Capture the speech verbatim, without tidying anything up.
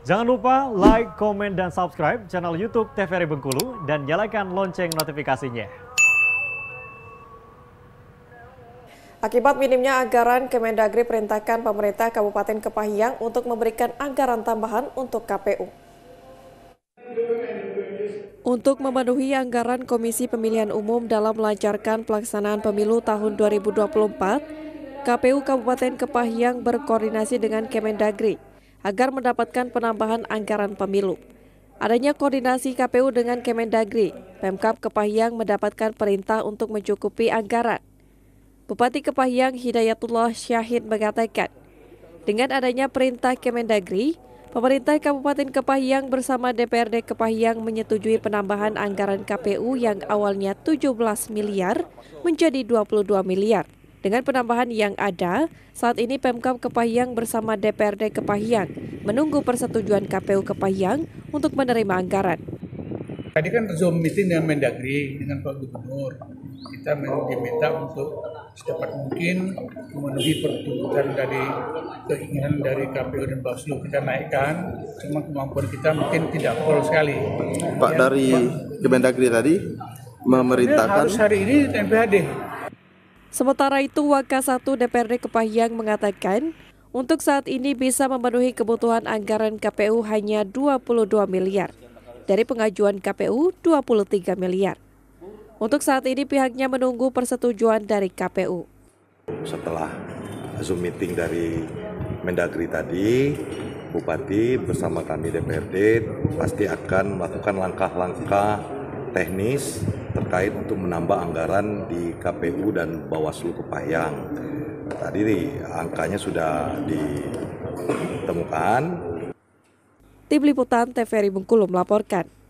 Jangan lupa like, komen, dan subscribe channel YouTube T V R I Bengkulu dan nyalakan lonceng notifikasinya. Akibat minimnya anggaran, Kemendagri perintahkan pemerintah Kabupaten Kepahyang untuk memberikan anggaran tambahan untuk K P U. Untuk memenuhi anggaran Komisi Pemilihan Umum dalam melancarkan pelaksanaan pemilu tahun dua ribu dua puluh empat, K P U Kabupaten Kepahyang berkoordinasi dengan Kemendagri agar mendapatkan penambahan anggaran pemilu. Adanya koordinasi K P U dengan Kemendagri, Pemkab Kepahyang mendapatkan perintah untuk mencukupi anggaran. Bupati Kepahyang Hidayatullah Syahid mengatakan, dengan adanya perintah Kemendagri, pemerintah Kabupaten Kepahyang bersama D P R D Kepahyang menyetujui penambahan anggaran K P U yang awalnya tujuh belas miliar menjadi dua puluh dua miliar. Dengan penambahan yang ada, saat ini Pemkab Kepahyang bersama D P R D Kepahyang menunggu persetujuan K P U Kepahyang untuk menerima anggaran. Tadi kan Zoom meeting dengan Mendagri, dengan Pak Gubernur. Kita diminta untuk sedapat mungkin memenuhi pertuntutan dari keinginan dari K P U dan Bawaslu kita naikkan, cuma kemampuan kita mungkin tidak full sekali. Pak, ya, dari Kemendagri tadi memerintahkan harus hari ini N P H D. Sementara itu, Waka satu D P R D Kepahyang mengatakan, untuk saat ini bisa memenuhi kebutuhan anggaran K P U hanya dua puluh dua miliar. Dari pengajuan K P U dua puluh tiga miliar. Untuk saat ini pihaknya menunggu persetujuan dari K P U. Setelah Zoom meeting dari Mendagri tadi, Bupati bersama kami D P R D pasti akan melakukan langkah-langkah teknis terkait untuk menambah anggaran di K P U dan Bawaslu Kepahyang. Tadi angkanya sudah ditemukan. Tim Liputan T V R I Bengkulu melaporkan.